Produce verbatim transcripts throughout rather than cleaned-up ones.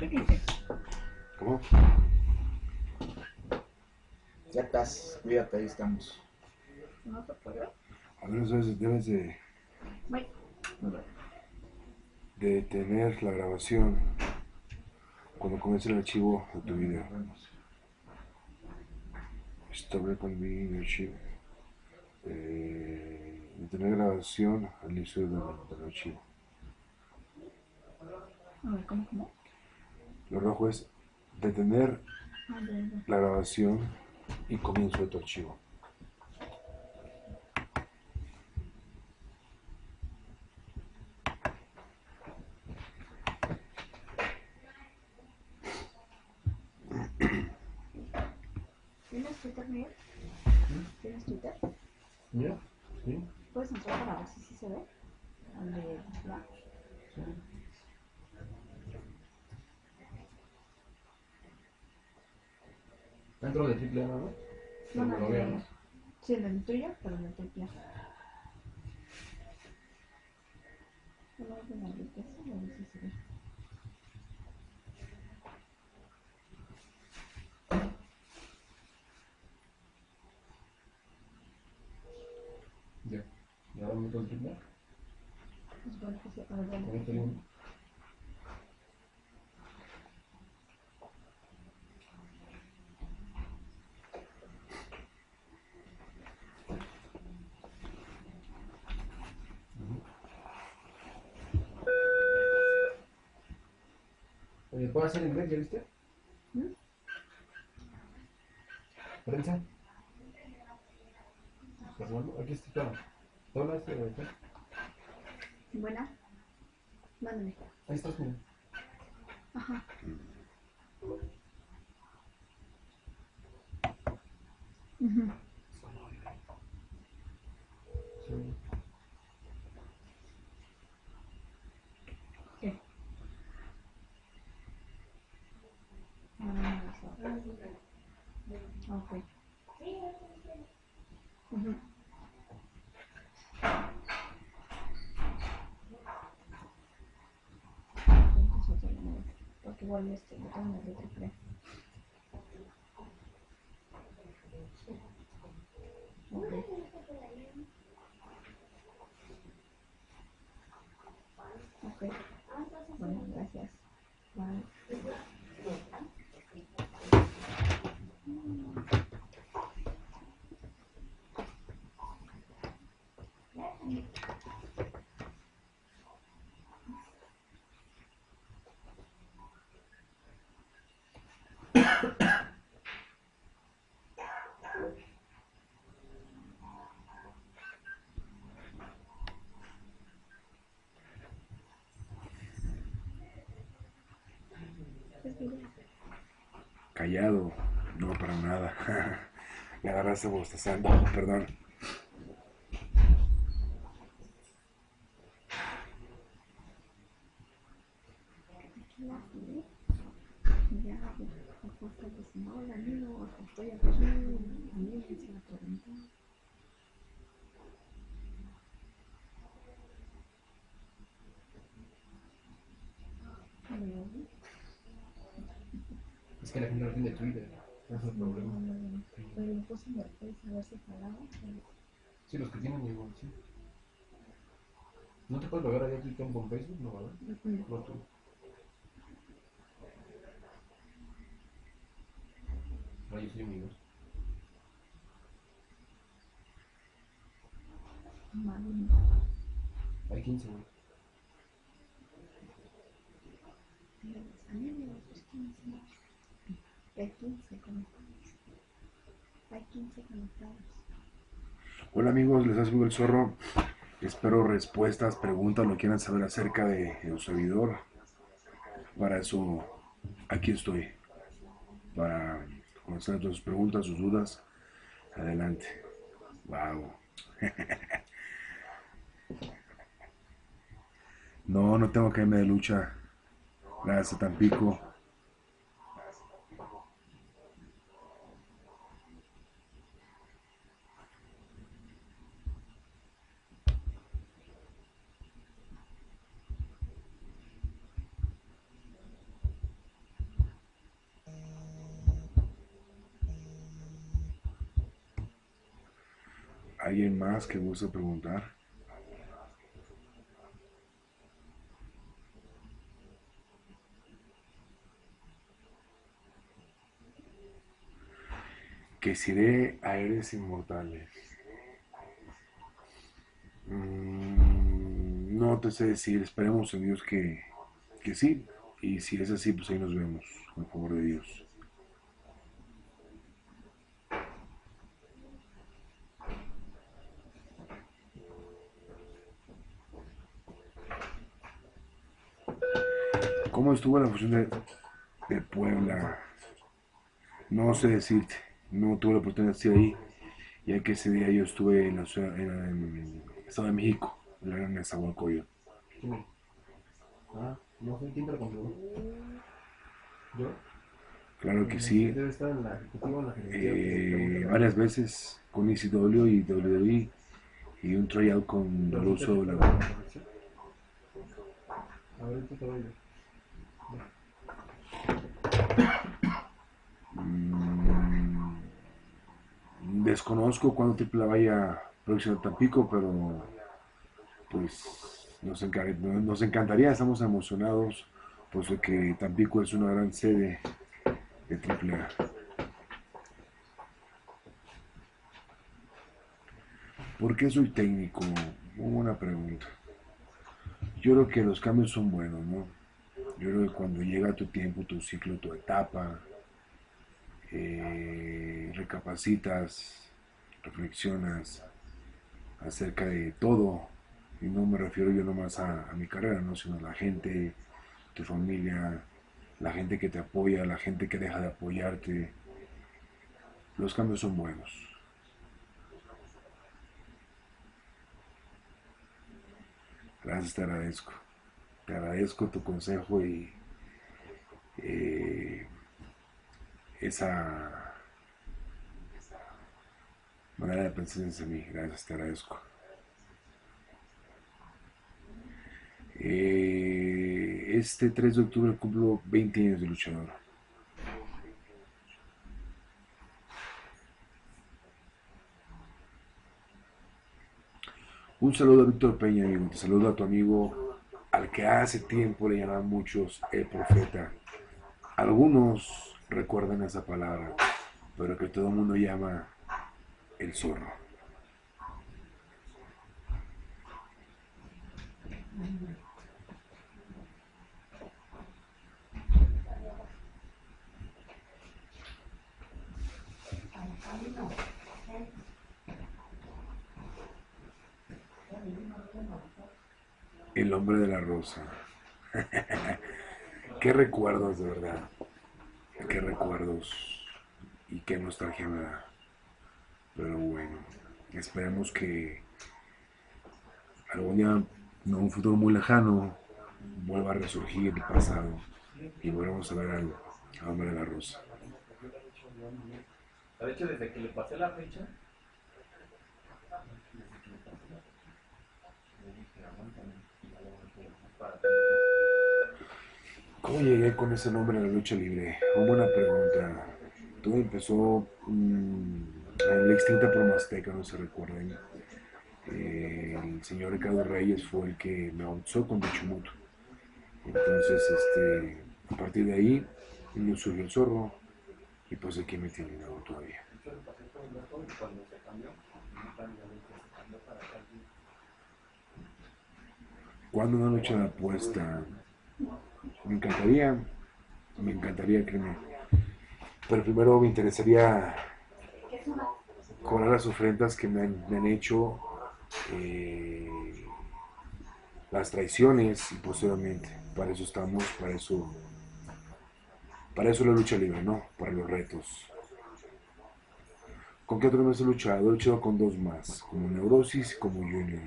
¿Cómo? Ya estás, cuídate, ahí estamos. ¿No se puede? A ver, entonces debes de, Bye. de tener la grabación cuando comience el archivo de tu video. Stop recording the archivo. Eh, de tener grabación al inicio del, del archivo. A ver, ¿cómo, cómo? Lo rojo es detener Ah, ya, ya. la grabación y comienzo de tu archivo. ¿Tienes Twitter, Miguel? ¿Tienes Twitter? ¿Ya? ¿Sí? ¿Puedes entrar para ver si sí se ve? ¿Dónde va? Dentro de triple A, ¿no? No, no, lo no. veamos. Sí, en el tuyo, pero en el tuyo. Solo de la riqueza, a ver si se ve. Ya. ¿Y ahora meto el triple A? Es bueno que se... A ver, Ahorita dale. tengo- Oye, ¿puedo hacer inglés? ¿Ya viste? ¿Mm? ¿Prensa? Fernando, aquí está todo. ¿Todo este de acá? Buena. Mándame. Ahí estás, mira. Ajá. Ujú. Sí. ¿Qué? Ah, no, no, no. Ok. Ujú. Entonces, otro número. Porque igual este, lo tengo en el de triple. Ok. Ok. Bueno, gracias. Bye. Es video. Callado, no para nada. Me agarraste bostezando, perdón. Aquí la tiré. Y ya, apuesta que si no, hola amigo, estoy aquí, amigo, se la preguntó. Es que la gente no tiene Twitter. Ese es el problema. Pero lo puse en el Face a ver si jalaba. Sí, los que tienen igual, sí. ¿No te puedes logar allá Twitter con Facebook? No, ¿verdad? No tú. Ah, yo soy amigos. Madre Hay quince, güey. amigos, pues quince. Hay quince conectados. Hay quince conectados. Hola amigos, les ha subido el zorro. Espero respuestas, preguntas, lo que quieran saber acerca de, de su servidor. Para eso, aquí estoy. Para conocer todas sus preguntas, sus dudas. Adelante. Wow. No, no tengo que irme de lucha. Gracias, Tampico. ¿Alguien más que gusta preguntar? Que si iré a Eres Inmortales. Mm, no te sé decir, esperemos en Dios que, que sí. Y si es así, pues ahí nos vemos, con el favor de Dios. ¿Cómo estuvo la función de, de Puebla? No sé decirte, no tuve la oportunidad de estar ahí, ya que ese día yo estuve en la ciudad, en, en el Estado de México, en la gran Nezahualcóyotl. ¿Quién? Ah, no sé quién te lo confirmó. ¿Yo? Claro que Eh, sí, Debe estar en la ejecutiva o en la gerencia. eh, varias veces con E C W y W W E y un tryout con el uso de la... A ver, esto te voy a ir. Mm, desconozco cuándo Triple A vaya próximo a Tampico, pero pues nos, enca- nos encantaría, estamos emocionados, puesto que Tampico es una gran sede de Triple A. ¿Por qué soy técnico? Muy buena pregunta. Yo creo que los cambios son buenos, ¿no? Yo creo que cuando llega tu tiempo, tu ciclo, tu etapa, eh, recapacitas, reflexionas acerca de todo, y no me refiero yo nomás a, a mi carrera, ¿no? Sino a la gente, tu familia, la gente que te apoya, la gente que deja de apoyarte. Los cambios son buenos. Gracias, te agradezco. Te agradezco tu consejo y eh, esa manera de pensar en mí. Gracias, te agradezco. Eh, este tres de octubre cumplo veinte años de luchador. Un saludo a Víctor Peña, amigo. Te saludo a tu amigo al que hace tiempo le llamaban muchos el profeta. Algunos recuerdan esa palabra, pero que todo el mundo llama el zorro. El hombre de la rosa. Qué recuerdos, de verdad. Qué recuerdos y qué nostalgia me da. Pero bueno, esperemos que algún día, en un futuro muy lejano, vuelva a resurgir el pasado y volvamos a ver al, al hombre de la rosa. De hecho, desde que le pasé la fecha, ¿Cómo llegué con ese nombre a la lucha libre? Una buena pregunta. Todo empezó mmm, en la extinta Promasteca, no se recuerden. Eh, el señor Ricardo Reyes fue el que me bautizó con Bichumuto. Entonces, este, a partir de ahí, me surgió el zorro y pues aquí me tienen aún todavía. ¿Cuándo una noche de apuesta? Me encantaría, me encantaría, créeme. Pero primero me interesaría cobrar las ofrendas que me han, me han hecho, eh, las traiciones y posteriormente. Para eso estamos, para eso, para eso la lucha libre, ¿no? Para los retos. ¿Con qué otro más he luchado? He luchado con dos más, como Neurosis y como Junior.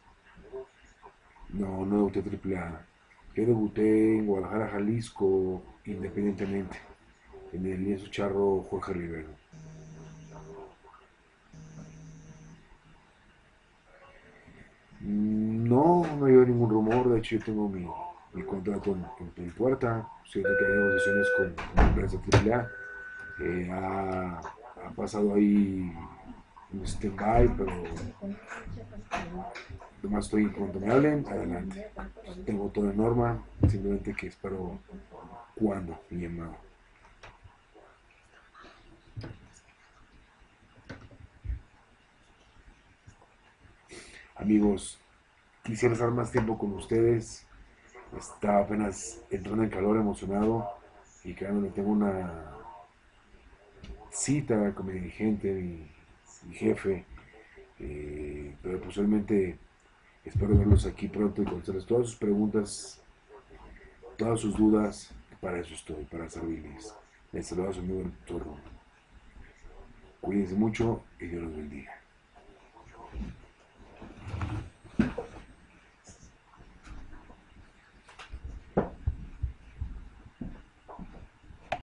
No, no debuté Triple A. Yo debuté en Guadalajara, Jalisco, independientemente, en el lienzo charro Jorge Rivero. No, no hay ningún rumor, de hecho yo tengo mi, mi contrato en, en, en puerta, siento que hay negociaciones con, con la empresa Triple A, eh, ha, ha pasado ahí un stand-by, pero nomás estoy, cuando me hablen, adelante. Tengo todo en norma, simplemente que espero cuando mi llamado. Amigos, quisiera estar más tiempo con ustedes. Está apenas entrando en calor, emocionado, y créanme, tengo una cita con mi dirigente, mi, mi jefe, eh, pero posiblemente espero verlos aquí pronto y contestarles todas sus preguntas, todas sus dudas. Para eso estoy, para servirles. Les saluda a su amigo el Zorro. Cuídense mucho y Dios los bendiga.